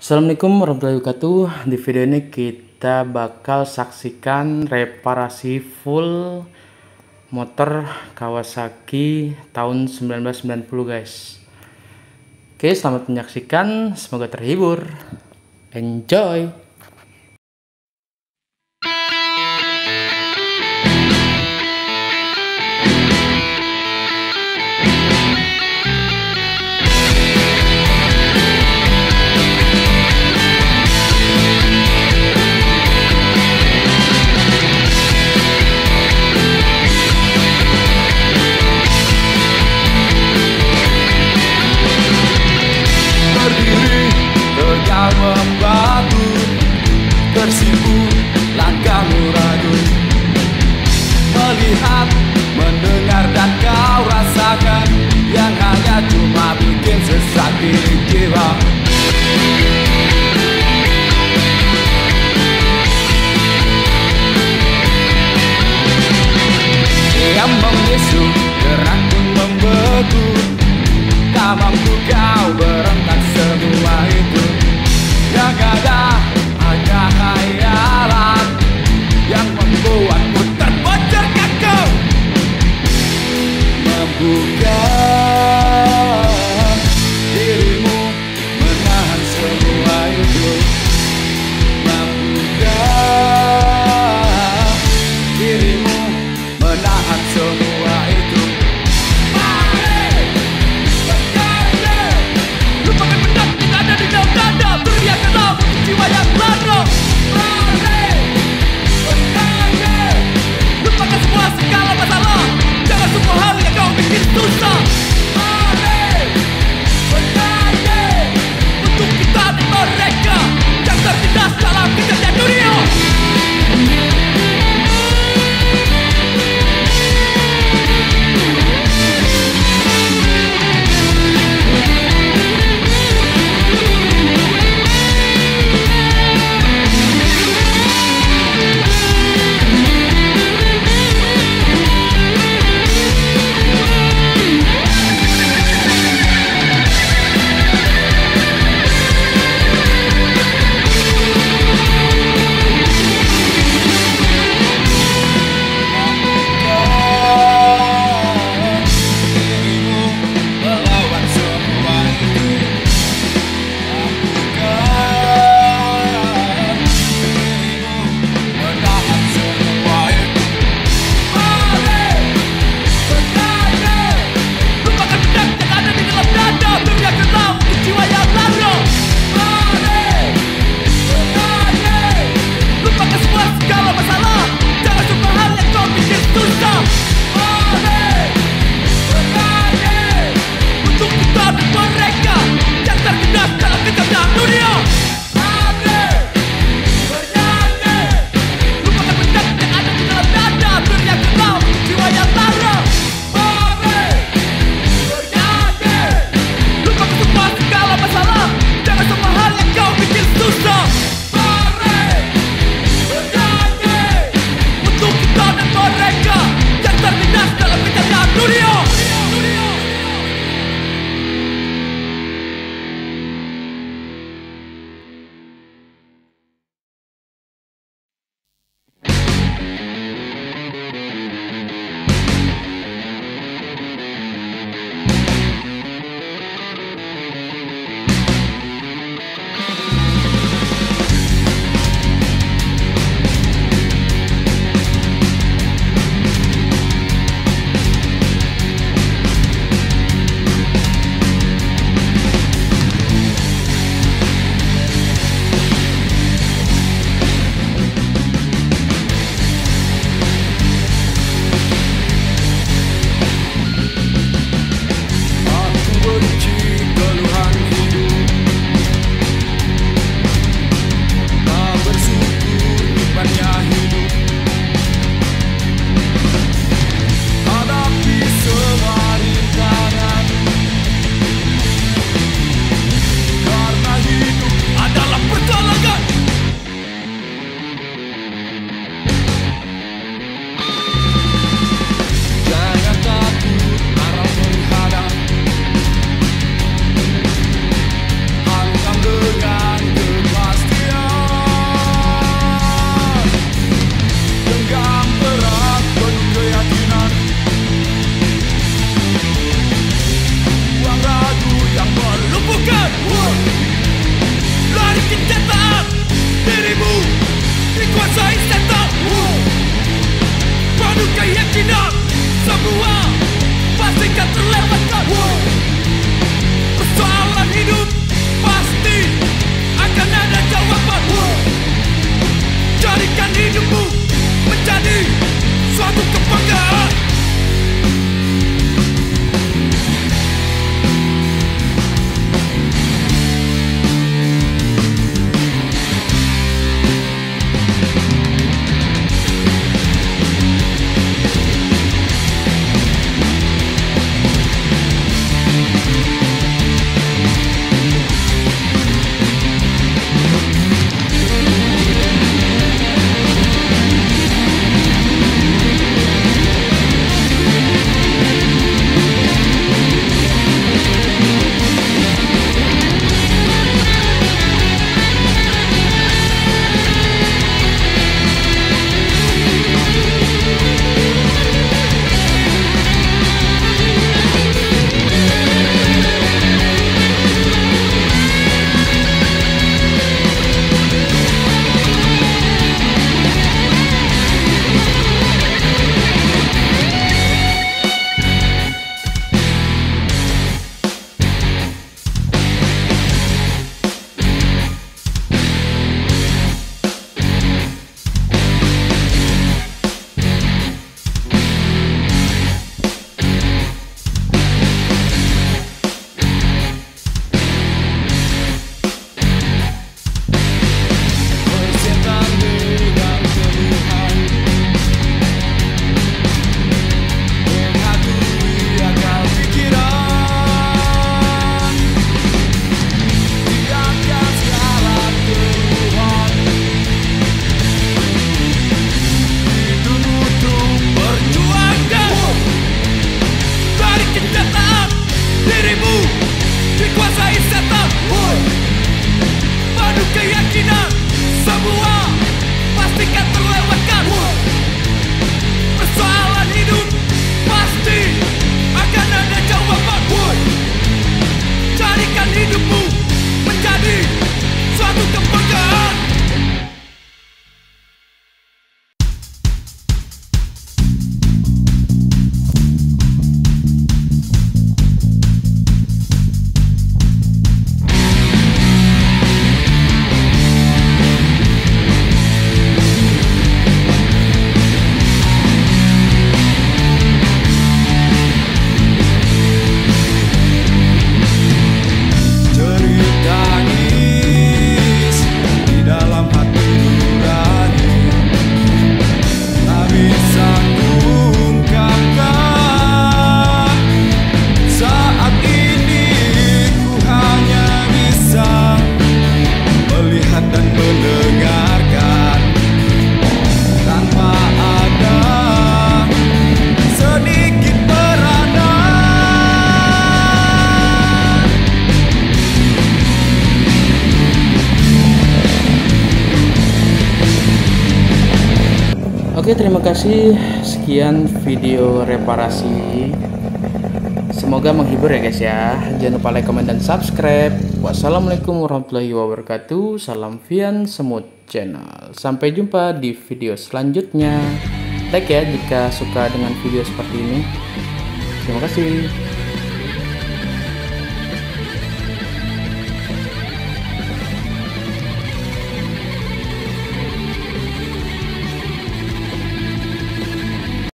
Assalamualaikum warahmatullahi wabarakatuh. Di video ini kita bakal saksikan reparasi full motor Kawasaki tahun 1990 guys. Oke, selamat menyaksikan, semoga terhibur. Enjoy. Berdiri tegar membatu keyakinan semua pasti kan terlewatkan. Persoalan hidup pasti akan ada jawaban. Jadikan hidupmu menjadi suatu kebanggaan. Dirimu dikuasai setan. Padu keyakinan semua pasti kan terlewatkan. Persoalan hidup pasti akan ada jawaban. Jadikan hidupmu menjadi suatu kebanggaan. Oke, terima kasih. Sekian video reparasi. Semoga menghibur ya guys ya. Jangan lupa like, comment, dan subscribe. Wassalamualaikum warahmatullahi wabarakatuh. Salam Vian Semut Channel. Sampai jumpa di video selanjutnya. Like ya jika suka dengan video seperti ini. Terima kasih.